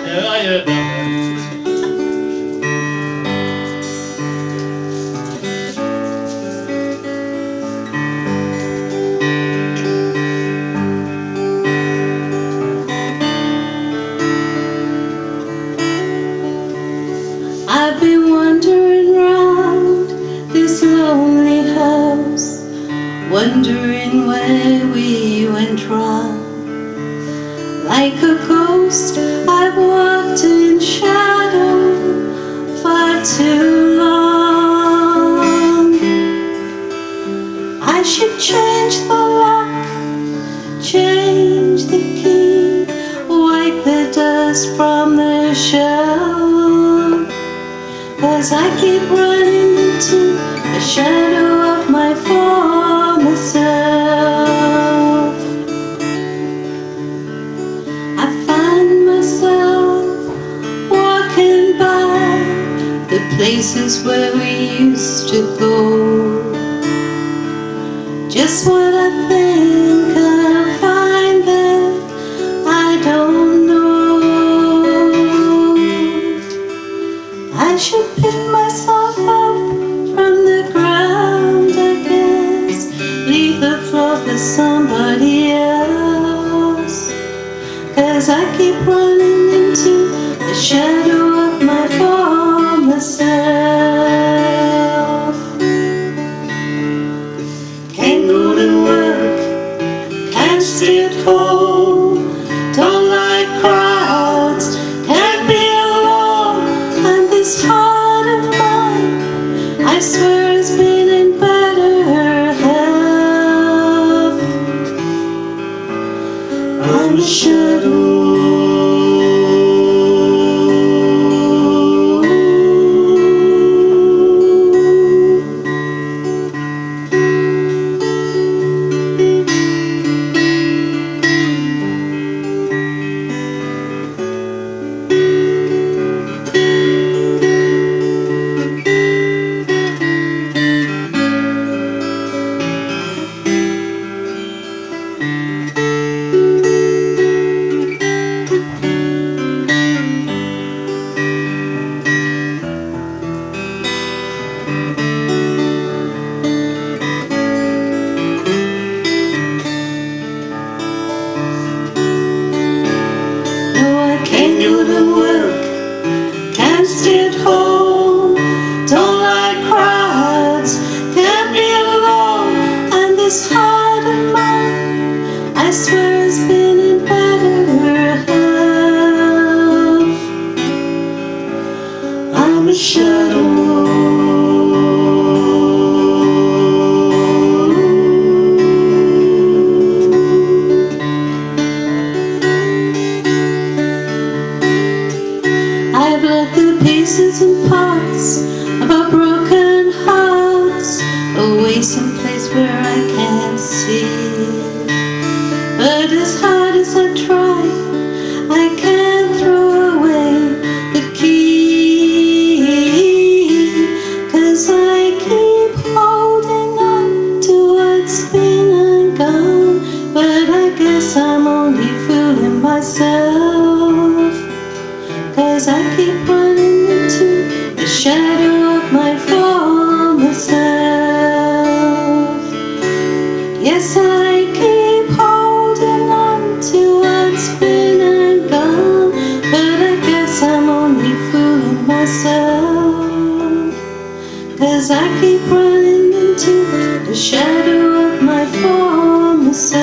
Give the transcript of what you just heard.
I've been wandering round this lonely house, wondering where we went wrong. Like a ghost, I've walked in shadow far too long. I should change the lock, change the key, wipe the dust from the shelf. 'Cause I keep running into the shadow of my former self. I find myself walking by the places where we used to go. Just what I think I'll find there, I don't know. I should pick myself up from the ground, I guess, leave the floor for somebody else. 'Cause I keep running into the shadow of my former self. Can't go to work, can't stay at home, don't like crowds, can't be alone. And this heart of mine, I swear it's been in better health. I'm a shadow. Can't go to work, can't stay at home, don't like crowds, can't be alone. And this heart of mine, I swear it's been in better health. I'm a shadow. I've let the pieces and parts of our broken hearts away someplace where I can't see. But as hard as I try, I can't throw away the key. 'Cause I keep holding on to what's been and gone. But I guess I'm only fooling myself. 'Cause I keep running into the shadow of my former self. Yes, I keep holding on to what's been and gone. But I guess I'm only fooling myself. 'Cause I keep running into the shadow of my former self.